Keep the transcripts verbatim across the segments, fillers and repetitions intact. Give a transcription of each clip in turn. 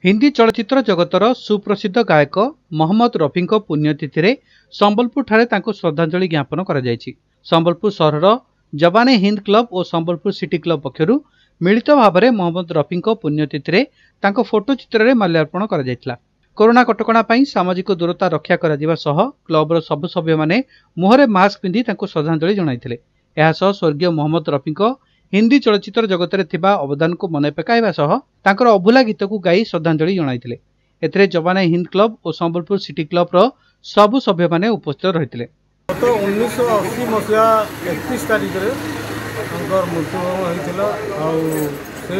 हिंदी चलचित्र जगतर सुप्रसिद्ध गायक मोहम्मद रफी पुण्यतिथि में संबलपुर ठारे तांको श्रद्धांजलि ज्ञापन करा जायछि। संबलपुर सहर जवाने हिंद क्लब और संबलपुर सिटी क्लब पक्षरु मिलित भाव में मोहम्मद रफी पुण्यतिथि में तांको फोटो चित्र में माल्यार्पण करा जायथिला। कोरोना कटकणा पई सामाजिक दूरता रक्षा करा जिबा सह क्लबर सब सभ्य माने मुहरे मास्क पिंधि तांको श्रद्धांजलि जणाइथिले। एहा सह स्वर्गीय मोहम्मद रफी हिंदी चलचित्र जगत में थिबा अवदान को मन पकाइबा सह तांकर अभुला गीत को गाई श्रद्धांजलि जणाइथिले। एथिरे जवाने हिंद क्लब और संबलपुर सिटी क्लब रो सबु सभ्य माने उपस्थित रहिथिले। तो उन्नीस सौ अस्सी मसीहा इकतीस तारीख रे तांकर मृत्यु होइथिला और से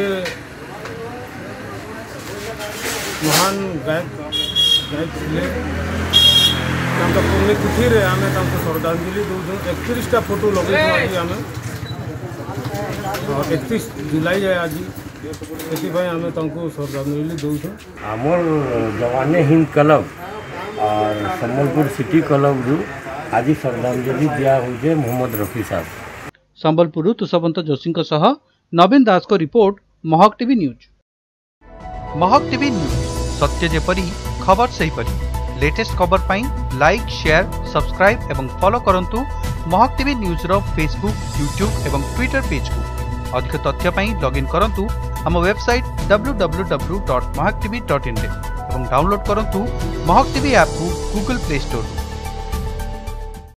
महान गायक गायक थे। तांका पुण्यतिथि रे आमे तांको श्रद्धांजलि दउछु। इकतीस टा फोटो लगे आज आमे इकतीस जुलाई है आज एथिपाई आमे तांको श्रद्धांजलि दउछु। आमर जवाने हिंद क्लब और संबलपुर सिटी क्लब रु आज श्रद्धांजलि दिया होजे मोहम्मद रफी साहब। संबलपुर तुषवंत जोशी सह नवीन दास को report Mahak TV news. Mahak TV news सत्य जेपरी खबर सही परी। लेटेस्ट खबर पाई लाइक शेयर सब्सक्राइब एवं फॉलो करंतु महक टीवी न्यूज रो फेसबुक यूट्यूब एवं ट्विटर पेज को। अधिक तथ्य पाई लॉगिन करंतु हम website W W W dot Mahak TV dot in रे एवं डाउनलोड करंतु महक टीवी ऐप को गूगल प्ले स्टोर।